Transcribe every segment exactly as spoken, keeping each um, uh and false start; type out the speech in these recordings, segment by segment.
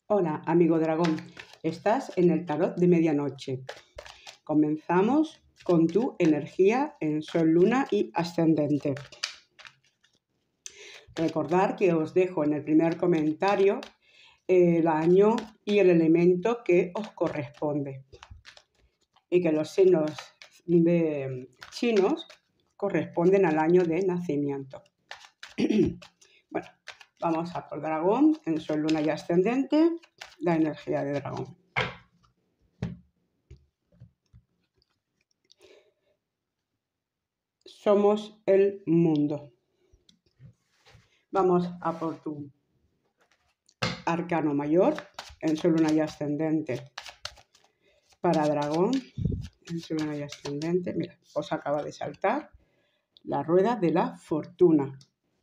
Hola, amigo dragón. Estás en el tarot de medianoche. Comenzamos con tu energía en Sol, Luna y Ascendente. Recordar que os dejo en el primer comentario el año y el elemento que os corresponde. Y que los signos de chinos corresponden al año de nacimiento. Bueno, vamos a por dragón en Sol, Luna y Ascendente, la energía de dragón. Somos el mundo. Vamos a por tu arcano mayor en Sol, Luna y Ascendente para dragón. En Sol, Luna y Ascendente, mira, os acaba de saltar la rueda de la fortuna.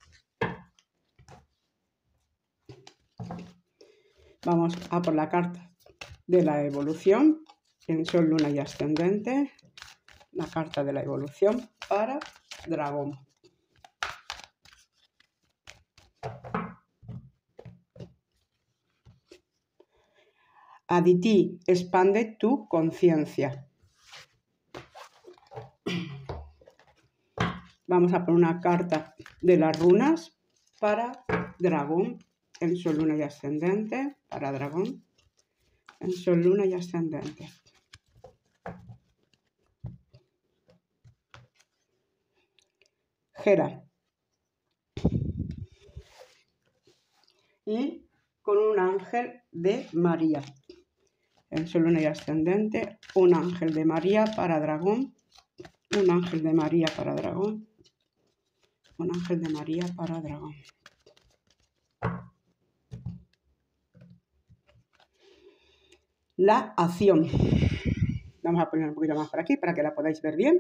Vamos a por la carta de la evolución en Sol, Luna y Ascendente. La carta de la evolución para dragón. Adití, expande tu conciencia. Vamos a poner una carta de las runas para dragón en Sol, Luna y Ascendente. Para dragón en Sol, Luna y Ascendente. Hera. Y con un ángel de María. En Sol, Luna y Ascendente, un ángel de María para dragón. Un ángel de María para dragón. Un ángel de María para dragón. La acción. Vamos a poner un poquito más por aquí para que la podáis ver bien.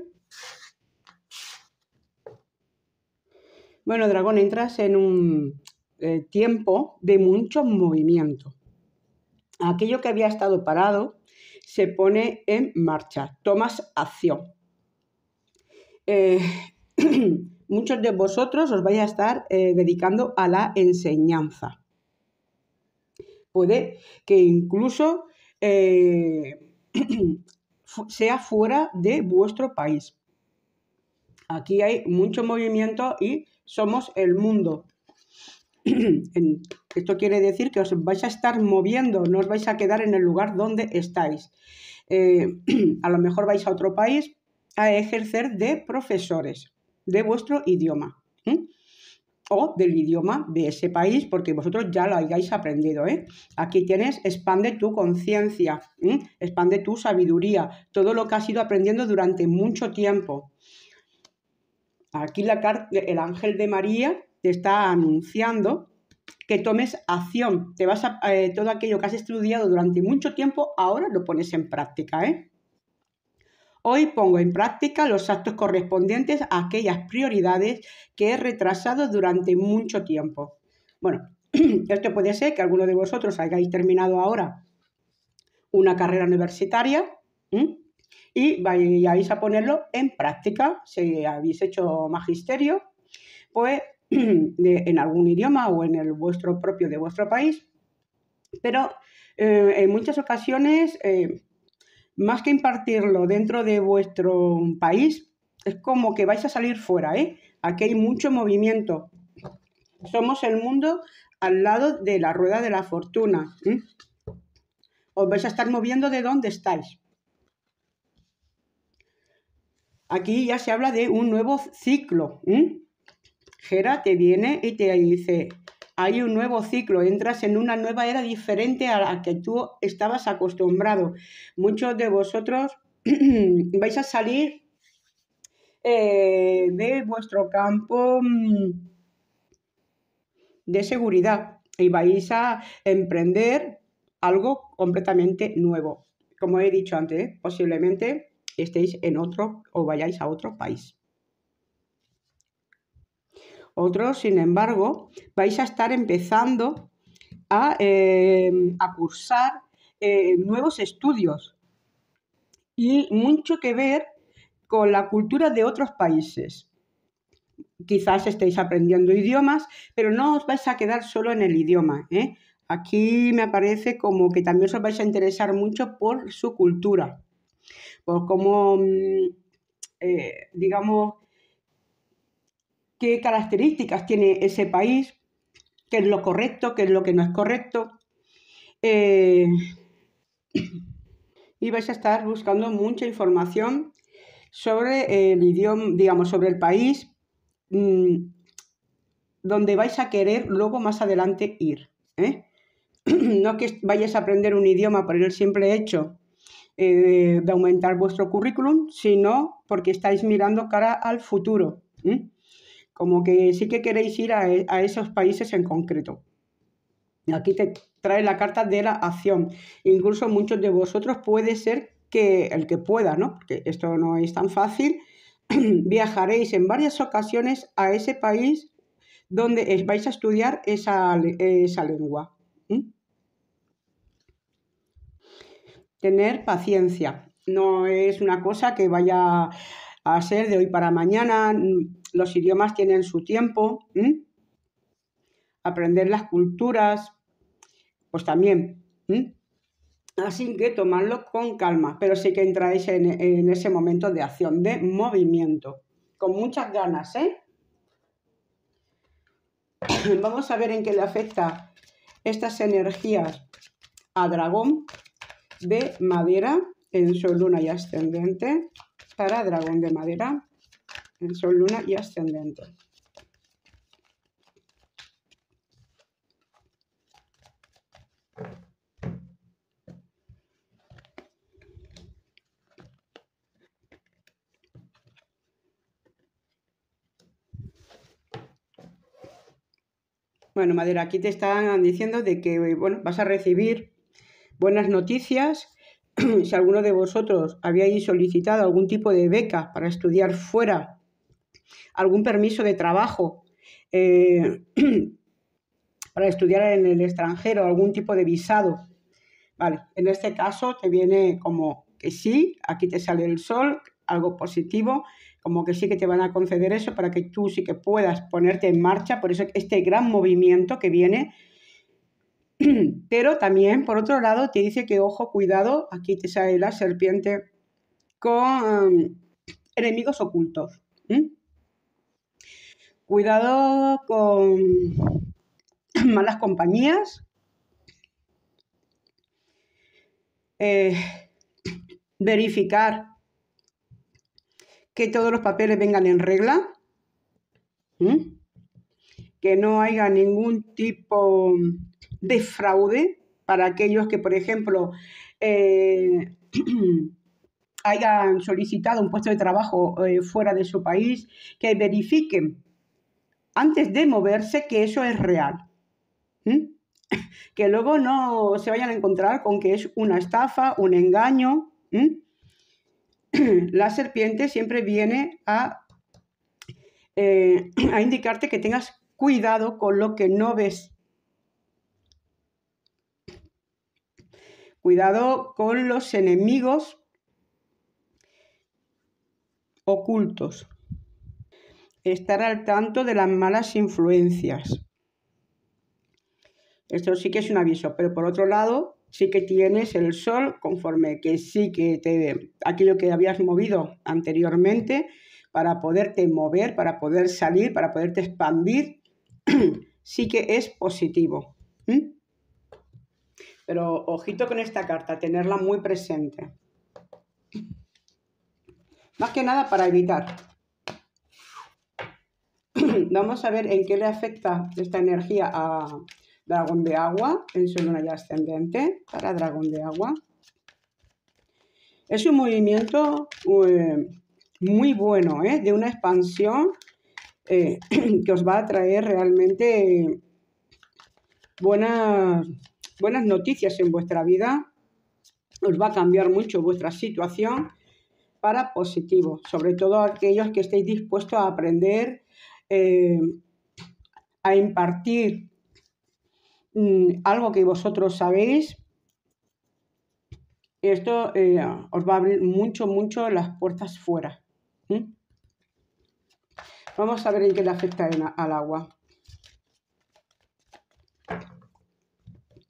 Bueno, dragón, entras en un eh, tiempo de mucho movimiento. Aquello que había estado parado se pone en marcha. Tomas acción. Eh, muchos de vosotros os vais a estar eh, dedicando a la enseñanza. Puede que incluso eh, sea fuera de vuestro país. Aquí hay mucho movimiento y somos el mundo. Esto quiere decir que os vais a estar moviendo, no os vais a quedar en el lugar donde estáis. Eh, a lo mejor vais a otro país a ejercer de profesores de vuestro idioma. ¿eh? O del idioma de ese país, porque vosotros ya lo hayáis aprendido. ¿eh? Aquí tienes, expande tu conciencia, ¿eh? expande tu sabiduría, todo lo que has ido aprendiendo durante mucho tiempo. Aquí la carta, el ángel de María te está anunciando que tomes acción. Te vas a, eh, todo aquello que has estudiado durante mucho tiempo, ahora lo pones en práctica. ¿eh? Hoy pongo en práctica los actos correspondientes a aquellas prioridades que he retrasado durante mucho tiempo. Bueno, esto puede ser que alguno de vosotros hayáis terminado ahora una carrera universitaria ¿eh? y vayáis a ponerlo en práctica. Si habéis hecho magisterio, pues de, en algún idioma o en el vuestro propio de vuestro país, pero eh, en muchas ocasiones... Eh, más que impartirlo dentro de vuestro país, es como que vais a salir fuera, ¿eh? Aquí hay mucho movimiento. Somos el mundo al lado de la rueda de la fortuna. ¿eh? Os vais a estar moviendo de donde estáis. Aquí ya se habla de un nuevo ciclo. ¿eh? Hera te viene y te dice... Hay un nuevo ciclo, entras en una nueva era diferente a la que tú estabas acostumbrado. Muchos de vosotros vais a salir eh, de vuestro campo de seguridad y vais a emprender algo completamente nuevo. Como he dicho antes, ¿eh? posiblemente estéis en otro o vayáis a otro país. Otros, sin embargo, vais a estar empezando a, eh, a cursar eh, nuevos estudios y mucho que ver con la cultura de otros países. Quizás estéis aprendiendo idiomas, pero no os vais a quedar solo en el idioma, ¿eh? Aquí me parece como que también os vais a interesar mucho por su cultura, por cómo, eh, digamos, qué características tiene ese país, qué es lo correcto, qué es lo que no es correcto. Eh, y vais a estar buscando mucha información sobre el idioma, digamos, sobre el país mmm, donde vais a querer luego más adelante ir. ¿eh? No que vayáis a aprender un idioma por el simple hecho eh, de aumentar vuestro currículum, sino porque estáis mirando cara al futuro. ¿eh? Como que sí que queréis ir a, a esos países en concreto. Aquí te trae la carta de la acción. Incluso muchos de vosotros puede ser que el que pueda, ¿no? Porque esto no es tan fácil, viajaréis en varias ocasiones a ese país donde vais a estudiar esa, esa lengua. ¿Mm? Tener paciencia. No es una cosa que vaya a ser de hoy para mañana. Los idiomas tienen su tiempo. ¿Mm? Aprender las culturas, pues también. ¿Mm? Así que tomadlo con calma, pero sí que entráis en, en ese momento de acción, de movimiento, con muchas ganas, ¿eh? Vamos a ver en qué le afecta estas energías a Dragón de Madera en Sol, Luna y Ascendente, para Dragón de Madera en Sol, Luna y Ascendente. Bueno, Madera, aquí te están diciendo de que bueno, vas a recibir buenas noticias. Si alguno de vosotros habíais solicitado algún tipo de beca para estudiar fuera, algún permiso de trabajo eh, para estudiar en el extranjero, algún tipo de visado, vale, en este caso te viene como que sí, aquí te sale el sol, algo positivo, como que sí que te van a conceder eso para que tú sí que puedas ponerte en marcha, por eso este gran movimiento que viene. Pero también, por otro lado, te dice que, ojo, cuidado, aquí te sale la serpiente con um, enemigos ocultos. ¿Mm? Cuidado con malas compañías. Eh, verificar que todos los papeles vengan en regla. ¿Mm? Que no haya ningún tipo de fraude para aquellos que, por ejemplo, eh, hayan solicitado un puesto de trabajo eh, fuera de su país, que verifiquen antes de moverse que eso es real. ¿Mm? Que luego no se vayan a encontrar con que es una estafa, un engaño. ¿Mm? La serpiente siempre viene a, eh, a indicarte que tengas cuidado con lo que no ves. Cuidado con los enemigos ocultos. Estar al tanto de las malas influencias. Esto sí que es un aviso, pero por otro lado, sí que tienes el sol conforme que sí que te, aquello que habías movido anteriormente para poderte mover, para poder salir, para poderte expandir, sí que es positivo. ¿Mm? Pero ojito con esta carta, tenerla muy presente. Más que nada para evitar. Vamos a ver en qué le afecta esta energía a Dragón de Agua en su luna y ascendente para Dragón de Agua. Es un movimiento eh, muy bueno, ¿eh? De una expansión eh, que os va a traer realmente buenas, buenas noticias en vuestra vida. Os va a cambiar mucho vuestra situación para positivo, sobre todo aquellos que estéis dispuestos a aprender, eh, a impartir mmm, algo que vosotros sabéis. Esto eh, os va a abrir mucho, mucho las puertas fuera. ¿Mm? Vamos a ver en qué le afecta al agua.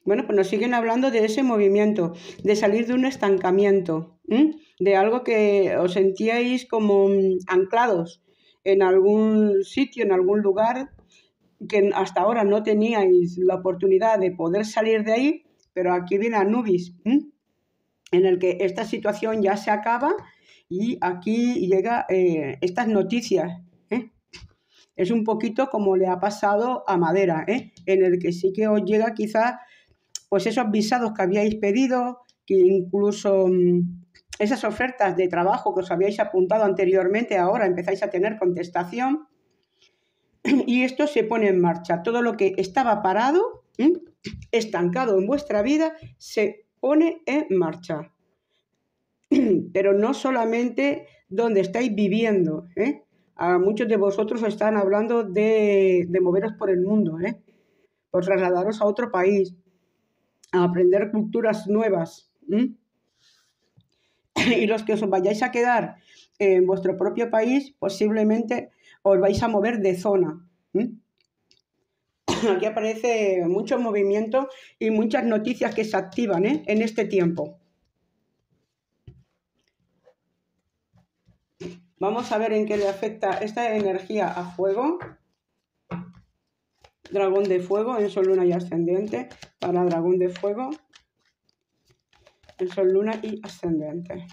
Bueno, pues nos siguen hablando de ese movimiento, de salir de un estancamiento, ¿m? De algo que os sentíais como mm, anclados en algún sitio, en algún lugar, que hasta ahora no teníais la oportunidad de poder salir de ahí, pero aquí viene Anubis, ¿m? En el que esta situación ya se acaba y aquí llega eh, estas noticias, ¿eh? Es un poquito como le ha pasado a Madera, ¿eh? En el que sí que os llega quizás pues esos visados que habíais pedido, que incluso mmm, esas ofertas de trabajo que os habíais apuntado anteriormente, ahora empezáis a tener contestación y esto se pone en marcha. Todo lo que estaba parado, ¿eh? estancado en vuestra vida, se pone en marcha. Pero no solamente donde estáis viviendo, ¿eh? A muchos de vosotros están hablando de, de moveros por el mundo, ¿eh? Por trasladaros a otro país, a aprender culturas nuevas. ¿Mm? Y los que os vayáis a quedar en vuestro propio país, posiblemente os vais a mover de zona. ¿Mm? Aquí aparece mucho movimiento y muchas noticias que se activan, ¿eh? En este tiempo. Vamos a ver en qué le afecta esta energía a fuego. Dragón de fuego en Sol, Luna y Ascendente. Para dragón de fuego en Sol, Luna y Ascendente.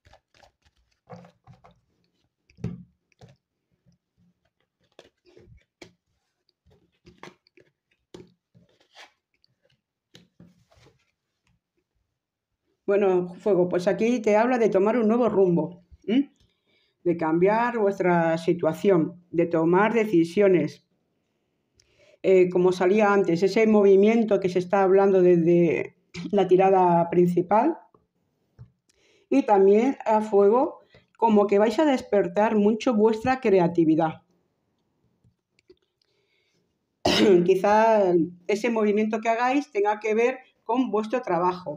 Bueno, fuego, pues aquí te habla de tomar un nuevo rumbo, ¿eh? De cambiar vuestra situación, de tomar decisiones. Eh, como salía antes, ese movimiento que se está hablando desde la tirada principal. Y también a fuego, como que vais a despertar mucho vuestra creatividad. Quizá ese movimiento que hagáis tenga que ver con vuestro trabajo.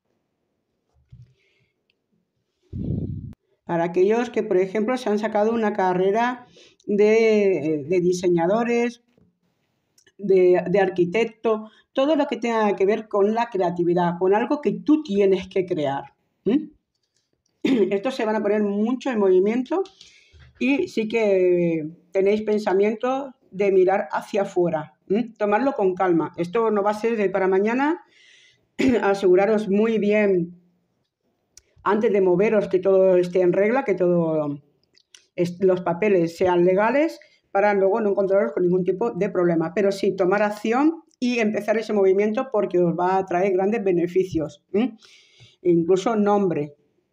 Para aquellos que, por ejemplo, se han sacado una carrera de, de diseñadores, de, de arquitecto, todo lo que tenga que ver con la creatividad, con algo que tú tienes que crear. ¿Mm? Estos se van a poner mucho en movimiento y sí que tenéis pensamiento de mirar hacia afuera. ¿Mm? Tomarlo con calma. Esto no va a ser de para mañana. Aseguraros muy bien antes de moveros que todo esté en regla, que todos los papeles sean legales, para luego no encontraros con ningún tipo de problema. Pero sí, tomar acción y empezar ese movimiento porque os va a traer grandes beneficios. ¿eh? Incluso nombre.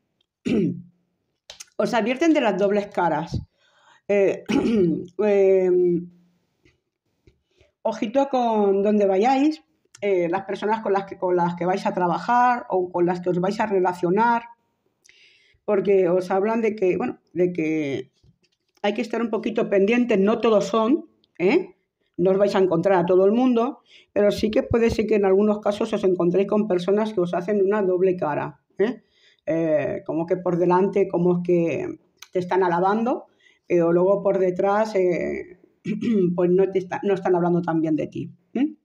Os advierten de las dobles caras. Eh, eh, ojito con donde vayáis, eh, las personas con las, que, con las que vais a trabajar o con las que os vais a relacionar, porque os hablan de que, bueno, de que hay que estar un poquito pendientes, no todos son, ¿eh? No os vais a encontrar a todo el mundo, pero sí que puede ser que en algunos casos os encontréis con personas que os hacen una doble cara, ¿eh? Eh, como que por delante, como que te están alabando, pero luego por detrás, eh, pues no, te está, no están hablando tan bien de ti. ¿eh?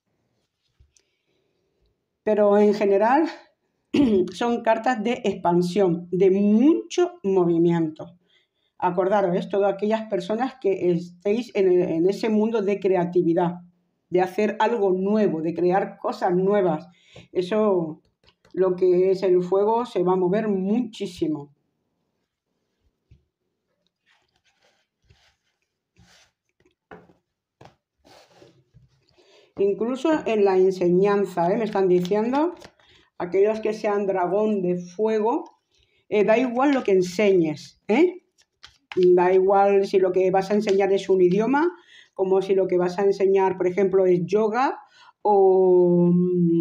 Pero en general son cartas de expansión, de mucho movimiento. Acordaros, ¿eh? Todas aquellas personas que estéis en, el, en ese mundo de creatividad, de hacer algo nuevo, de crear cosas nuevas. Eso, lo que es el fuego, se va a mover muchísimo. Incluso en la enseñanza, ¿eh? Me están diciendo, aquellos que sean dragón de fuego, eh, da igual lo que enseñes, ¿eh? Da igual si lo que vas a enseñar es un idioma, como si lo que vas a enseñar, por ejemplo, es yoga o,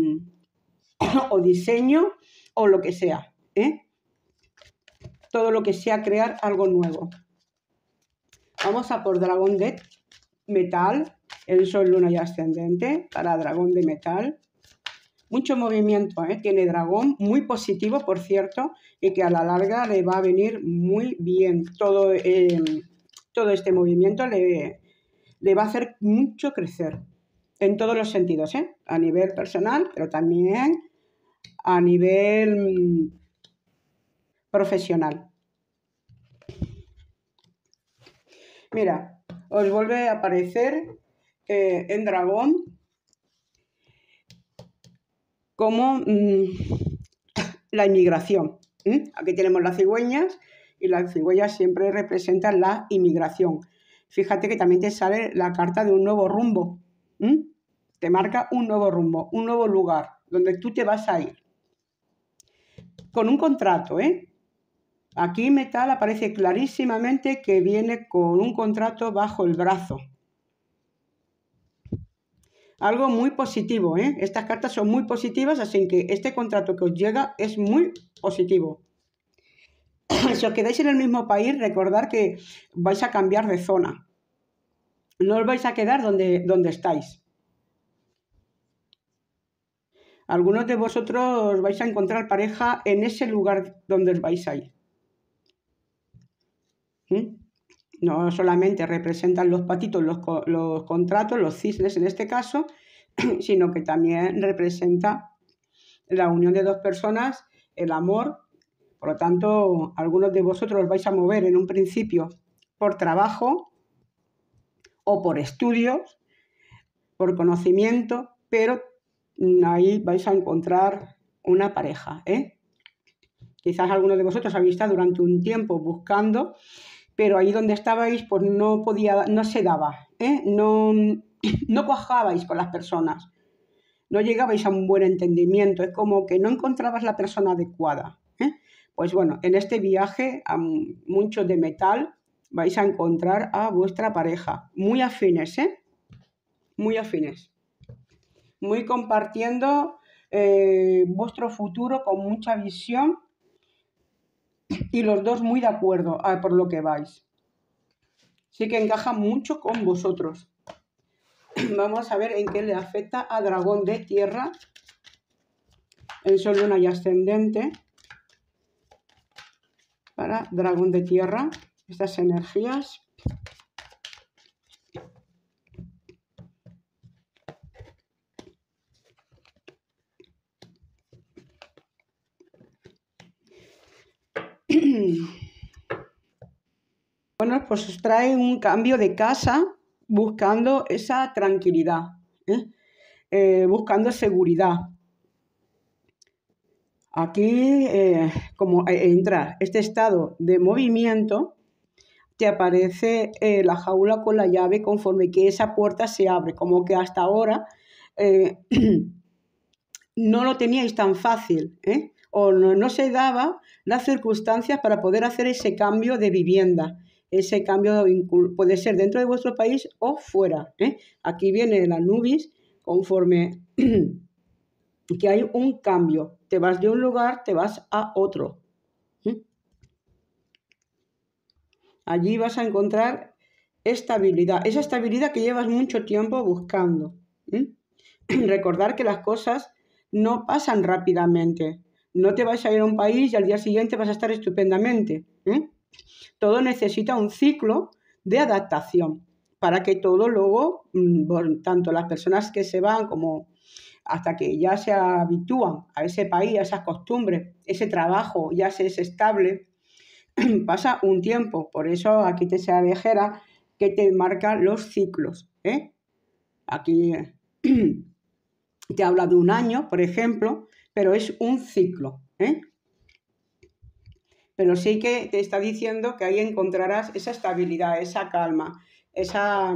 o diseño o lo que sea, ¿eh? Todo lo que sea crear algo nuevo. Vamos a por dragón de metal, el sol, luna y ascendente, para dragón de metal. Mucho movimiento, ¿eh? Tiene dragón, muy positivo, por cierto, y que a la larga le va a venir muy bien. Todo, eh, todo este movimiento le, le va a hacer mucho crecer. en todos los sentidos, ¿eh? A nivel personal, pero también a nivel profesional. Mira, os vuelve a aparecer eh, en dragón como mmm, la inmigración. ¿eh? Aquí tenemos las cigüeñas y las cigüeñas siempre representan la inmigración. Fíjate que también te sale la carta de un nuevo rumbo. ¿eh? Te marca un nuevo rumbo, un nuevo lugar donde tú te vas a ir. Con un contrato, ¿eh? Aquí Metal aparece clarísimamente que viene con un contrato bajo el brazo. Algo muy positivo, ¿eh? Estas cartas son muy positivas, así que este contrato que os llega es muy positivo. Si os quedáis en el mismo país, recordad que vais a cambiar de zona. No os vais a quedar donde, donde estáis. Algunos de vosotros vais a encontrar pareja en ese lugar donde os vais a ir. ¿Mm? No solamente representan los patitos, los, los contratos, los cisnes en este caso, sino que también representa la unión de dos personas, el amor. Por lo tanto, algunos de vosotros os vais a mover en un principio por trabajo o por estudios, por conocimiento, pero ahí vais a encontrar una pareja, ¿eh? Quizás algunos de vosotros habéis estado durante un tiempo buscando, pero ahí donde estabais pues no podía, no se daba, ¿eh? no, no cuajabais con las personas, no llegabais a un buen entendimiento, es como que no encontrabas la persona adecuada. ¿eh? Pues bueno, en este viaje a muchos de Metal vais a encontrar a vuestra pareja, muy afines, ¿eh? muy afines, muy compartiendo eh, vuestro futuro con mucha visión. Y los dos muy de acuerdo a por lo que vais. Sí que encaja mucho con vosotros. Vamos a ver en qué le afecta a Dragón de Tierra, el Sol, Luna y Ascendente. Para Dragón de Tierra, estas energías. Bueno, pues os trae un cambio de casa buscando esa tranquilidad, ¿eh? Eh, buscando seguridad. Aquí, eh, como entra este estado de movimiento, te aparece eh, la jaula con la llave conforme que esa puerta se abre, como que hasta ahora eh, no lo teníais tan fácil, ¿eh? o no, no se daba las circunstancias para poder hacer ese cambio de vivienda. Ese cambio puede ser dentro de vuestro país o fuera. ¿eh? Aquí viene el Anubis conforme que hay un cambio. Te vas de un lugar, te vas a otro. ¿eh? Allí vas a encontrar estabilidad. Esa estabilidad que llevas mucho tiempo buscando. ¿eh? Recordar que las cosas no pasan rápidamente. No te vas a ir a un país y al día siguiente vas a estar estupendamente. ¿eh? Todo necesita un ciclo de adaptación para que todo luego, tanto las personas que se van como hasta que ya se habitúan a ese país, a esas costumbres, ese trabajo ya se es estable, pasa un tiempo. Por eso aquí te sea viajera que te marca los ciclos. ¿eh? Aquí te habla de un año, por ejemplo, pero es un ciclo. ¿eh? Pero sí que te está diciendo que ahí encontrarás esa estabilidad, esa calma, esa,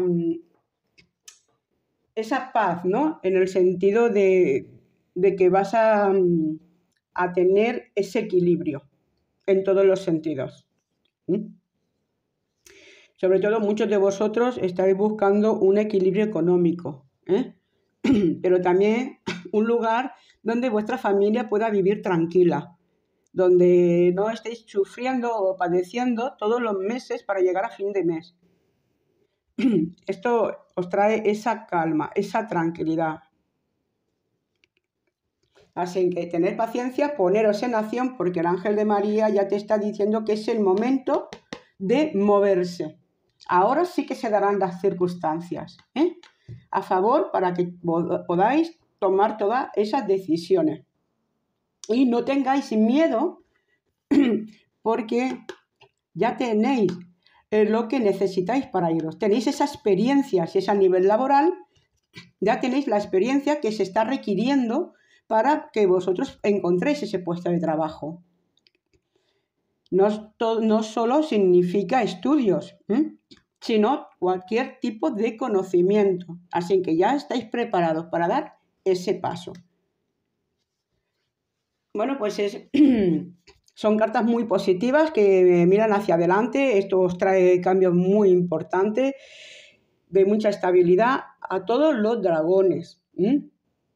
esa paz, ¿no? En el sentido de, de que vas a, a tener ese equilibrio en todos los sentidos. ¿Mm? Sobre todo muchos de vosotros estáis buscando un equilibrio económico, ¿eh? Pero también un lugar donde vuestra familia pueda vivir tranquila, donde no estéis sufriendo o padeciendo todos los meses para llegar a fin de mes. Esto os trae esa calma, esa tranquilidad. Así que tened paciencia, poneros en acción, porque el ángel de María ya te está diciendo que es el momento de moverse. Ahora sí que se darán las circunstancias, ¿eh? a favor para que podáis tomar todas esas decisiones. Y no tengáis miedo porque ya tenéis lo que necesitáis para iros. Tenéis esa experiencia, si es a nivel laboral, ya tenéis la experiencia que se está requiriendo para que vosotros encontréis ese puesto de trabajo. No, no solo significa estudios, ¿eh? sino cualquier tipo de conocimiento. Así que ya estáis preparados para dar ese paso. Bueno, pues es, son cartas muy positivas que miran hacia adelante. Esto os trae cambios muy importantes, de mucha estabilidad a todos los dragones. ¿eh?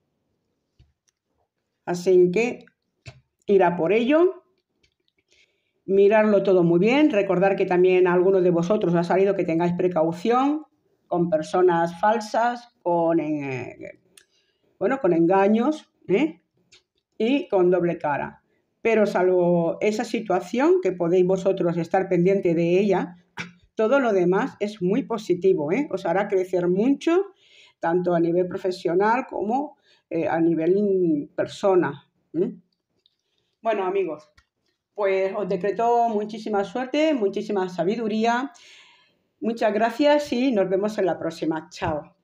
Así que ir a por ello. Mirarlo todo muy bien, recordar que también a algunos de vosotros ha salido que tengáis precaución con personas falsas, con, eh, bueno, con engaños ¿eh? y con doble cara. Pero salvo esa situación, que podéis vosotros estar pendiente de ella, todo lo demás es muy positivo, ¿eh? Os hará crecer mucho, tanto a nivel profesional como eh, a nivel persona. ¿eh? Bueno, amigos, pues os decreto muchísima suerte, muchísima sabiduría. Muchas gracias y nos vemos en la próxima. Chao.